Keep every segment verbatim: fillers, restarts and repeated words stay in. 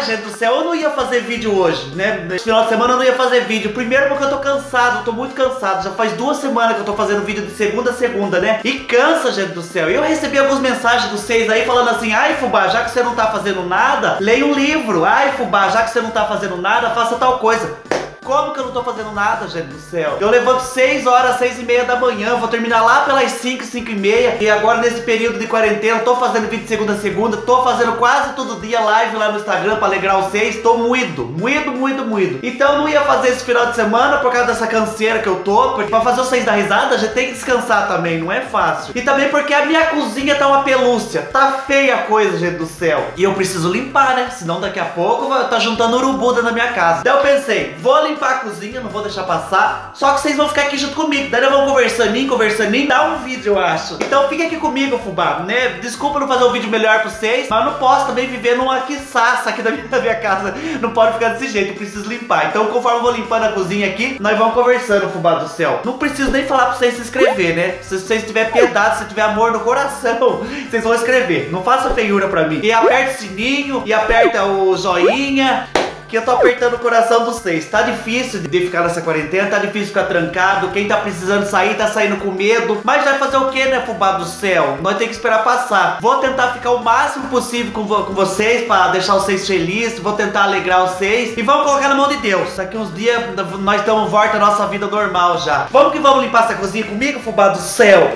gente do céu, eu não ia fazer vídeo hoje, né? Nesse final de semana eu não ia fazer vídeo. Primeiro porque eu tô cansado, eu tô muito cansado. Já faz duas semanas que eu tô fazendo vídeo de segunda a segunda, né? E cansa, gente do céu. E eu recebi algumas mensagens dos vocês aí falando assim: ai, Fubá, já que você não tá fazendo nada, leia um livro. Ai, Fubá, já que você não tá fazendo nada, faça tal coisa. Como que eu não tô fazendo nada, gente do céu? Eu levanto seis horas, seis e meia da manhã, vou terminar lá pelas cinco, cinco e meia. E agora nesse período de quarentena, tô fazendo vídeo de segunda a segunda, tô fazendo quase todo dia live lá no Instagram pra alegrar vocês. Tô moído, moído, moído, moído. Então eu não ia fazer esse final de semana por causa dessa canseira que eu tô. Porque pra fazer vocês dar risada, a gente tem que descansar também, não é fácil. E também porque a minha cozinha tá uma pelúcia. Tá feia a coisa, gente do céu. E eu preciso limpar, né? Senão daqui a pouco vai tá juntando urubuda na minha casa. Daí eu pensei, vou limpar limpar a cozinha, não vou deixar passar. Só que vocês vão ficar aqui junto comigo. Daí nós vamos conversando, conversando, dá um vídeo, eu acho. Então fica aqui comigo, Fubá, né? Desculpa não fazer um vídeo melhor pra vocês, mas eu não posso também viver numa quiçaça aqui da minha, da minha casa. Não pode ficar desse jeito, eu preciso limpar. Então conforme eu vou limpando a cozinha aqui, nós vamos conversando, Fubá do céu. Não preciso nem falar pra vocês se inscrever, né? Se vocês tiverem piedade, se tiver amor no coração, vocês vão inscrever. Não faça feiura pra mim. E aperta o sininho, e aperta o joinha, que eu tô apertando o coração dos seis. Tá difícil de ficar nessa quarentena, tá difícil ficar trancado. Quem tá precisando sair, tá saindo com medo. Mas vai fazer o que, né, Fubá do céu? Nós tem que esperar passar. Vou tentar ficar o máximo possível com, vo com vocês, pra deixar vocês felizes. Vou tentar alegrar vocês. E vamos colocar na mão de Deus. Daqui uns dias nós estamos volta à nossa vida normal já. Vamos que vamos limpar essa cozinha comigo, Fubá do céu?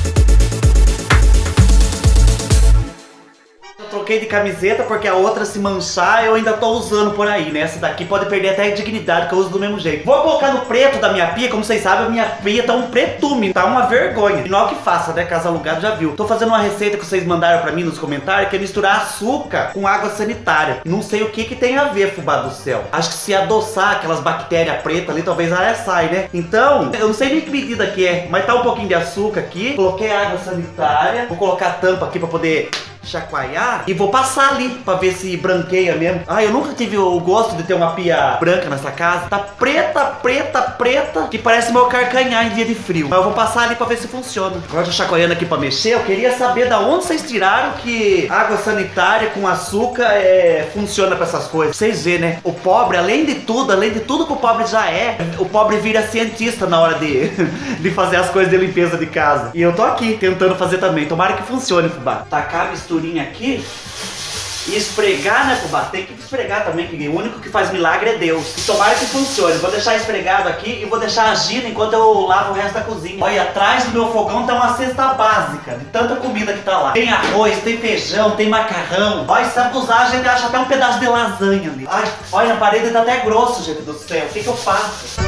Troquei de camiseta porque a outra se manchar eu ainda tô usando por aí, né? Essa daqui pode perder até a dignidade, que eu uso do mesmo jeito. Vou colocar no preto da minha pia. Como vocês sabem, a minha pia tá um pretume, tá uma vergonha. E não é o que faça, né? Casa alugado já viu. Tô fazendo uma receita que vocês mandaram pra mim nos comentários, que é misturar açúcar com água sanitária. Não sei o que que tem a ver, Fubá do céu. Acho que se adoçar aquelas bactérias pretas ali, talvez ela sai, né? Então, eu não sei nem que medida que é, mas tá um pouquinho de açúcar aqui. Coloquei água sanitária. Vou colocar a tampa aqui pra poder chacoalhar e vou passar ali pra ver se branqueia mesmo. Ah, eu nunca tive o gosto de ter uma pia branca nessa casa. Tá preta, preta, preta, que parece meu carcanhar em dia de frio. Mas eu vou passar ali pra ver se funciona. Agora tô chacoalhando aqui pra mexer. Eu queria saber da onde vocês tiraram que água sanitária com açúcar é, funciona pra essas coisas. Vocês vê, né? O pobre, além de tudo, além de tudo que o pobre já é, o pobre vira cientista na hora de, de fazer as coisas de limpeza de casa. E eu tô aqui tentando fazer também. Tomara que funcione, Fubá. Tacar a mistura aqui e esfregar, né, Fubá? Tem que esfregar também, que o único que faz milagre é Deus. E tomara que funcione. Vou deixar esfregado aqui e vou deixar agindo enquanto eu lavo o resto da cozinha. Olha, atrás do meu fogão tá uma cesta básica de tanta comida que tá lá. Tem arroz, tem feijão, tem macarrão. Olha, se abusar, a gente acha até um pedaço de lasanha ali. Ai, olha, a parede tá até grosso, gente do céu. O que que eu faço?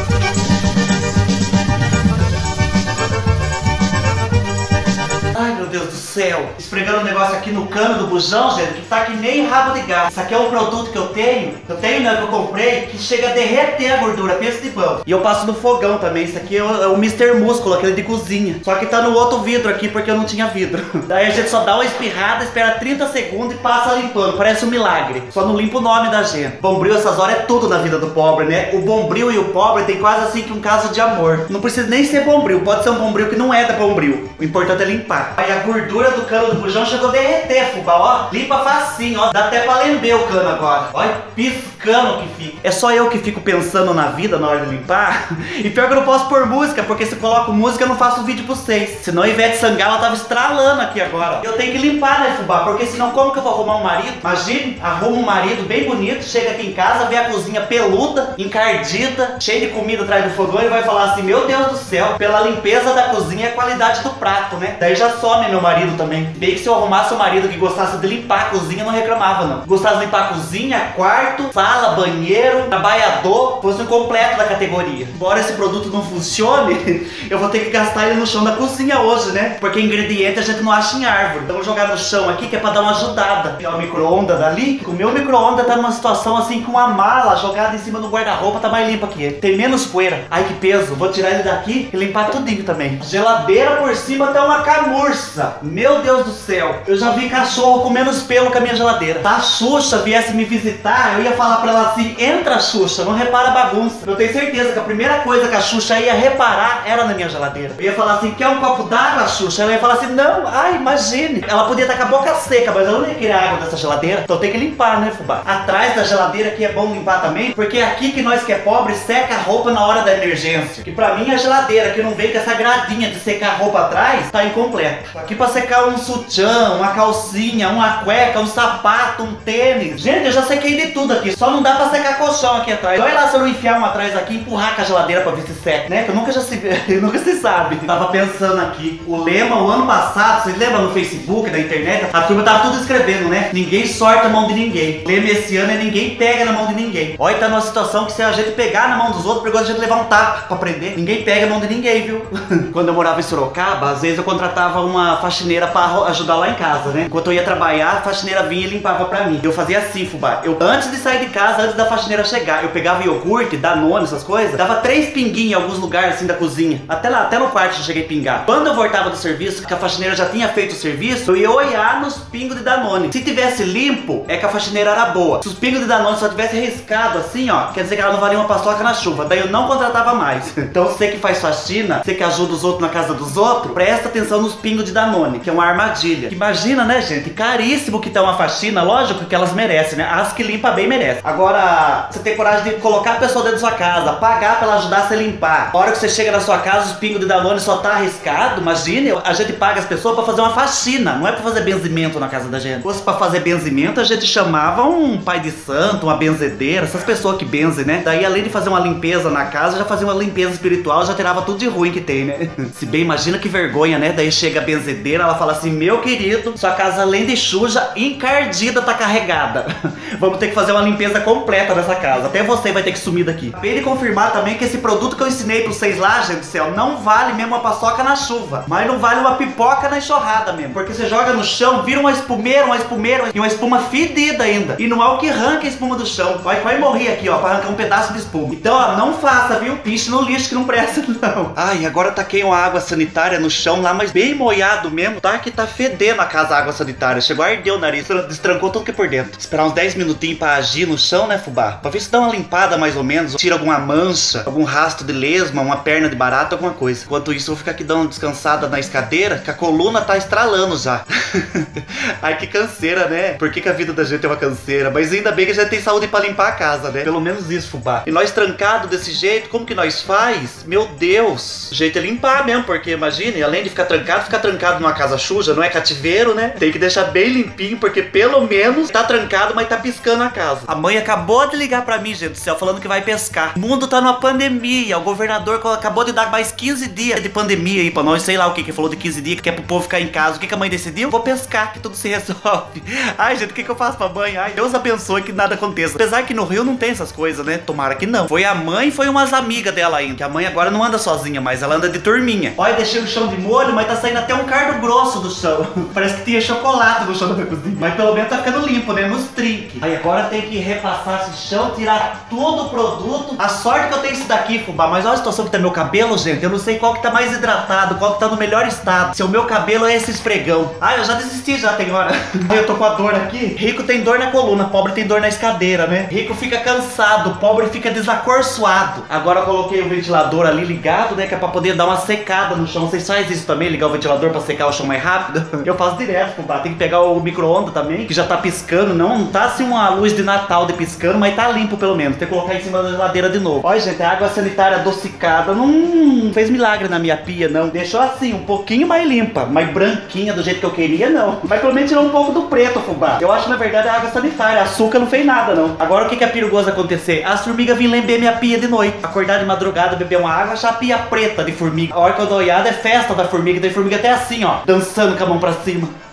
Ai, meu Deus do céu. Esfregando um negócio aqui no cano do bujão, gente, que tá que nem rabo de gato. Isso aqui é um produto que eu tenho, eu tenho, né, que eu comprei, que chega a derreter a gordura, pensa de bom. E eu passo no fogão também. Isso aqui é o, é o mister Músculo, aquele de cozinha. Só que tá no outro vidro aqui, porque eu não tinha vidro. Daí a gente só dá uma espirrada, espera trinta segundos e passa limpando. Parece um milagre. Só não limpa o nome da gente. Bombril essas horas é tudo na vida do pobre, né? O bombril e o pobre tem quase assim que um caso de amor. Não precisa nem ser bombril, pode ser um bombril que não é da bombril. O importante é limpar. Aí a gordura do cano do bujão chegou a derreter, Fubá, ó. Limpa facinho, ó. Dá até pra lamber o cano agora. Olha, piscando que fica. É só eu que fico pensando na vida na hora de limpar. E pior que eu não posso pôr música, porque se eu coloco música eu não faço vídeo pra vocês. Senão a Ivete Sangalo tava estralando aqui agora. Eu tenho que limpar, né, Fubá? Porque senão como que eu vou arrumar um marido? Imagine, arruma um marido bem bonito, chega aqui em casa, vê a cozinha peluda, encardida, cheia de comida atrás do fogão e vai falar assim: meu Deus do céu, pela limpeza da cozinha é a qualidade do prato, né? Daí já some meu marido também. Bem que se eu arrumasse um marido que gostasse de limpar a cozinha, não reclamava não. Gostasse de limpar a cozinha, quarto, sala, banheiro, trabalhador, fosse um completo da categoria. Embora esse produto não funcione, eu vou ter que gastar ele no chão da cozinha hoje, né? Porque ingrediente a gente não acha em árvore. Então eu vou jogar no chão aqui, que é pra dar uma ajudada. Tem o micro-ondas ali. O meu micro-ondas tá numa situação assim, com uma mala jogada em cima do guarda-roupa, tá mais limpa que ele. Tem menos poeira. Ai, que peso. Vou tirar ele daqui e limpar tudinho também. Geladeira por cima tá uma camurça. Nossa, meu Deus do céu. Eu já vi cachorro com menos pelo que a minha geladeira. Se a Xuxa viesse me visitar, eu ia falar pra ela assim: entra, Xuxa, não repara a bagunça. Eu tenho certeza que a primeira coisa que a Xuxa ia reparar era na minha geladeira. Eu ia falar assim: quer um copo d'água, Xuxa? Ela ia falar assim: não, ai, imagine. Ela podia estar com a boca seca, mas ela não ia querer água dessa geladeira. Então tem que limpar, né, fubá? Atrás da geladeira aqui é bom limpar também, porque é aqui que nós que é pobre seca a roupa na hora da emergência. Que pra mim a geladeira que não vem com essa gradinha de secar a roupa atrás tá incompleta. Aqui pra secar um sutiã, uma calcinha, uma cueca, um sapato, um tênis. Gente, eu já sequei de tudo aqui. Só não dá pra secar colchão aqui atrás. Olha lá se eu não enfiar um atrás aqui e empurrar com a geladeira pra ver se seca, né? Que eu nunca já se nunca se sabe. Tava pensando aqui. O lema, o ano passado, vocês lembram no Facebook, na internet? A turma tava tudo escrevendo, né? Ninguém sorta a mão de ninguém. O lema esse ano é ninguém pega na mão de ninguém. Olha, tá numa situação que se a gente pegar na mão dos outros, perigoso a gente levar um tapa pra prender. Ninguém pega a mão de ninguém, viu? Quando eu morava em Sorocaba, às vezes eu contratava uma faxineira pra ajudar lá em casa, né? Enquanto eu ia trabalhar, a faxineira vinha e limpava pra mim. Eu fazia assim, fubá. Eu, antes de sair de casa, antes da faxineira chegar, eu pegava iogurte, Danone, essas coisas, dava três pinguinhos em alguns lugares, assim, da cozinha. Até lá, até no quarto eu cheguei a pingar. Quando eu voltava do serviço, que a faxineira já tinha feito o serviço, eu ia olhar nos pingos de Danone. Se tivesse limpo, é que a faxineira era boa. Se os pingos de Danone só tivesse riscado assim, ó, quer dizer que ela não valia uma paçoca na chuva. Daí eu não contratava mais. Então você que faz faxina, você que ajuda os outros na casa dos outros, presta atenção nos pingos de Danone, que é uma armadilha. Imagina, né, gente? Caríssimo que tá uma faxina, lógico que elas merecem, né? As que limpa bem merecem. Agora, você tem coragem de colocar a pessoa dentro da sua casa, pagar pra ela ajudar você a limpar. A hora que você chega na sua casa, os pingos de Danone só tá arriscado. Imagine, a gente paga as pessoas pra fazer uma faxina, não é pra fazer benzimento na casa da gente. Se fosse pra fazer benzimento, a gente chamava um pai de santo, uma benzedeira, essas pessoas que benzem, né? Daí, além de fazer uma limpeza na casa, já fazia uma limpeza espiritual, já tirava tudo de ruim que tem, né? Se bem, imagina que vergonha, né? Daí chega a benzedeira, ela fala assim: meu querido, sua casa além de suja, encardida tá carregada. Vamos ter que fazer uma limpeza completa nessa casa. Até você vai ter que sumir daqui. Acabei de confirmar também que esse produto que eu ensinei pra vocês lá, gente do céu, não vale mesmo uma paçoca na chuva, mas não vale uma pipoca na enxurrada mesmo. Porque você joga no chão, vira uma espumeira, uma espumeira e uma espuma fedida ainda. E não é o que arranca a espuma do chão. Vai, vai morrer aqui, ó, pra arrancar um pedaço de espuma. Então, ó, não faça, viu? Piche no lixo que não presta, não. Ai, agora taquei uma água sanitária no chão lá, mas bem molhado mesmo, tá? Que tá fedendo a casa, a água sanitária. Chegou a arder o nariz, destrancou tudo que é por dentro. Esperar uns dez minutinhos pra agir no chão, né, fubá? Pra ver se dá uma limpada mais ou menos, tira alguma mancha, algum rastro de lesma, uma perna de barata, alguma coisa. Enquanto isso, eu vou ficar aqui dando uma descansada na escadeira, que a coluna tá estralando já. Ai, que canseira, né? Por que que a vida da gente é uma canseira? Mas ainda bem que a gente tem saúde pra limpar a casa, né? Pelo menos isso, fubá. E nós trancados desse jeito, como que nós faz? Meu Deus! O jeito é limpar mesmo, porque imagine, além de ficar trancado, ficar trancado numa casa suja, não é cativeiro, né? Tem que deixar bem limpinho, porque pelo menos tá trancado, mas tá piscando a casa. A mãe acabou de ligar pra mim, gente do céu, falando que vai pescar. O mundo tá numa pandemia, o governador acabou de dar mais quinze dias de pandemia aí pra nós, sei lá o que que falou de quinze dias, que é pro povo ficar em casa. O que que a mãe decidiu? Vou pescar, que tudo se resolve. Ai, gente, o que que eu faço pra mãe? Ai, Deus abençoe que nada aconteça. Apesar que no Rio não tem essas coisas, né? Tomara que não. Foi a mãe e foi umas amigas dela ainda, que a mãe agora não anda sozinha, mas ela anda de turminha. Olha, deixei o chão de molho, mas tá saindo até um cardo grosso do chão. Parece que tinha chocolate no chão da cozinha. Mas pelo menos tá ficando limpo, né? Nos trinques. Aí agora tem que repassar esse chão, tirar todo o produto. A sorte que eu tenho isso daqui, fubá. Mas olha a situação que tá meu cabelo, gente. Eu não sei qual que tá mais hidratado, qual que tá no melhor estado. Se o meu cabelo é esse esfregão. Ah, eu já desisti já, tem hora. Eu tô com a dor aqui. Rico tem dor na coluna, pobre tem dor na escadeira, né? Rico fica cansado, pobre fica desacorçoado. Agora eu coloquei o ventilador ali ligado, né? Que é pra poder dar uma secada no chão. Vocês fazem isso também? Ligar o ventilador pra secar o chão mais rápido? Eu faço direto, fubá. Tem que pegar o micro-ondas também, que já tá piscando. Não, não tá assim uma luz de Natal de piscando, mas tá limpo pelo menos. Tem que colocar em cima da geladeira de novo. Olha, gente, a água sanitária adocicada não fez milagre na minha pia, não. Deixou assim, um pouquinho mais limpa, mais branquinha do jeito que eu queria, não. Mas pelo menos tirou um pouco do preto, fubá. Eu acho, na verdade, a água sanitária. Açúcar não fez nada, não. Agora o que que é perigoso acontecer? As formigas vêm lamber minha pia de noite. Acordar de madrugada, beber uma água, achar a pia preta de formiga. A hora que eu dou olhada é festa da formiga. Tem formiga até assim, ó, dançando com a mão pra cima.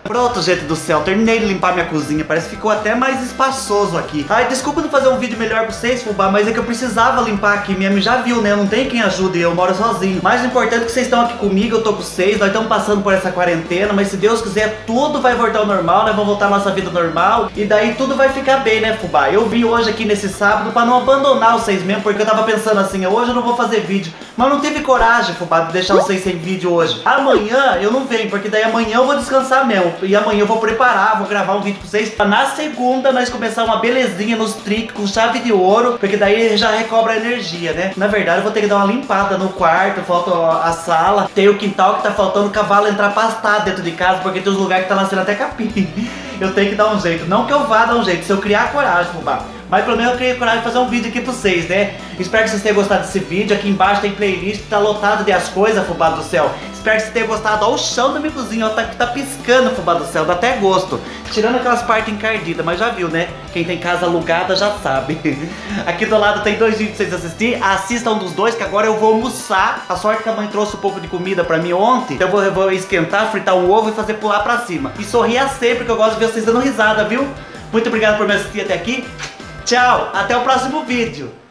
Pronto, gente do céu, terminei de limpar minha cozinha. Parece que ficou até mais espaçoso aqui. Ai, desculpa não fazer um vídeo melhor pra vocês, fubá, mas é que eu precisava limpar aqui mesmo. Já viu, né? Não tem quem ajude, eu moro sozinho. Mas o importante é que vocês estão aqui comigo, eu tô com vocês. Nós estamos passando por essa quarentena, mas se Deus quiser, tudo vai voltar ao normal, né? Vamos voltar à nossa vida normal. E daí tudo vai ficar bem, né, fubá? Eu vim hoje aqui nesse sábado pra não abandonar vocês mesmo, porque eu tava pensando assim, hoje eu não vou fazer vídeo. Mas não tive coragem, fubá, de deixar vocês sem vídeo hoje. Amanhã eu não venho, porque daí amanhã eu vou descansar mesmo. E amanhã eu vou preparar, vou gravar um vídeo pra vocês. Pra na segunda nós começar uma belezinha nos trinques com chave de ouro, porque daí já recobra a energia, né? Na verdade eu vou ter que dar uma limpada no quarto, falta a sala. Tem o quintal que tá faltando o cavalo entrar pastado dentro de casa, porque tem uns lugares que tá nascendo até capim. Eu tenho que dar um jeito. Não que eu vá dar um jeito, se eu criar coragem, fubá. Mas pelo menos eu criei coragem de fazer um vídeo aqui pra vocês, né? Espero que vocês tenham gostado desse vídeo. Aqui embaixo tem playlist que tá lotado de as coisas, fubá do céu. Espero que vocês tenham gostado. Olha o chão da minha cozinha, ó, tá, tá piscando, fubá do céu, dá até gosto. Tirando aquelas partes encardidas, mas já viu, né? Quem tem casa alugada já sabe. Aqui do lado tem dois vídeos pra vocês assistirem. Assistam um dos dois, que agora eu vou almoçar. A sorte que a mãe trouxe um pouco de comida pra mim ontem. Então eu vou, eu vou esquentar, fritar um ovo e fazer pular pra cima. E sorria sempre, que eu gosto de ver vocês dando risada, viu? Muito obrigado por me assistir até aqui. Tchau, até o próximo vídeo.